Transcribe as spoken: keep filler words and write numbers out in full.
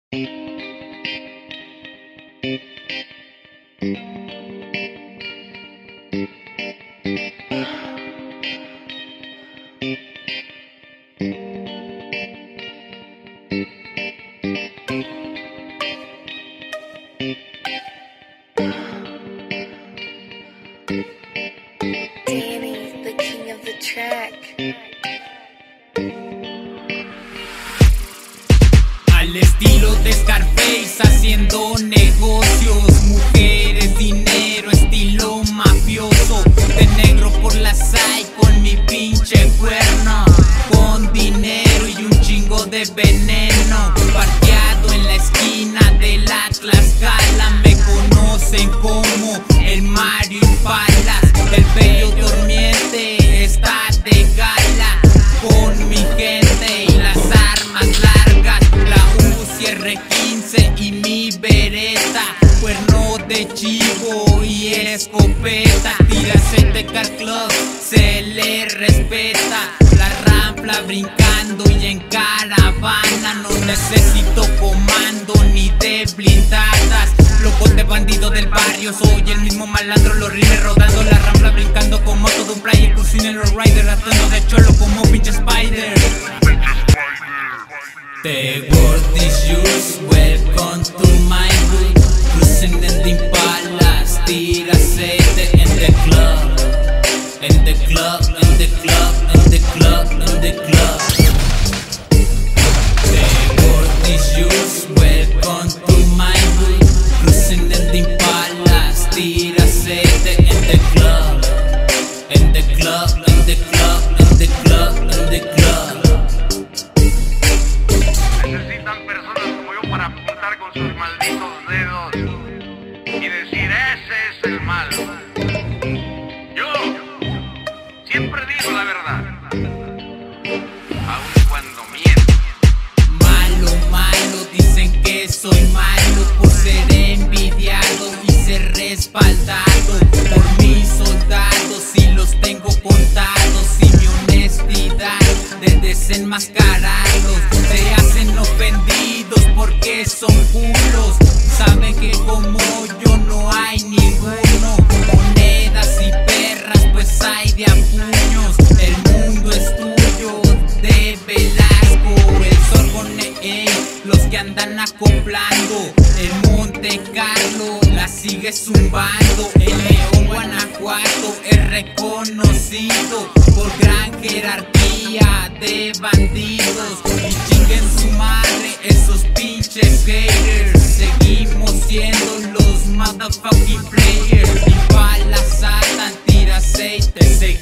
Danny, the king of the track. Al estilo de Scarface, haciendo negocios, mujeres, dinero, estilo mafioso. De negro por la side con mi pinche cuerno, con dinero y un chingo de veneno. Parqueado en la esquina de la Tlaxcala, me conocen como el Mario IMPALAS. El bello durmiente está de gala con mi gente y las armas largas, la Uzi R quince y mi bereta, cuerno de chivo y escopeta. Tírase de car club, se le respeta. La rampla brincando y en caravana, no necesito comando ni de blindadas. Loco de bandido del barrio, soy el mismo malandro, los rines rodando la rampla, brincando como todo un player, cruising los riders, actuando de cholo como pinche spider. The world is yours, welcome to my hood. Cruising in the Impalas, tírase en the club, en the club, en the club, en the club, en the club. The world is yours, welcome to my hood. Cruising in the Impalas, tírase en the club, en the club, en the club, en the club, en the club. Necesitan personas como yo para apuntar con sus malditos dedos y decir ese es el malo. Yo siempre digo la verdad, aun cuando miento. Malo, malo, dicen que soy malo por ser envidiado y ser respaldado por mis soldados, y los tengo contados, y mi honestidad de desenmascararlos. Se hacen ofendidos porque son culos, saben que como yo no hay ninguno. Monedas y perras pues hay de a puños, el mundo es tuyo de Velasco. El Sorko, los que andan acoplando, el Monte Carlo la sigue zumbando. El León, Guanajuato es reconocido por gran jerarquía de bandidos. Y chinguen su madre esos pinches haters, seguimos siendo los motherfucking players. Impala Satan, tira aceite,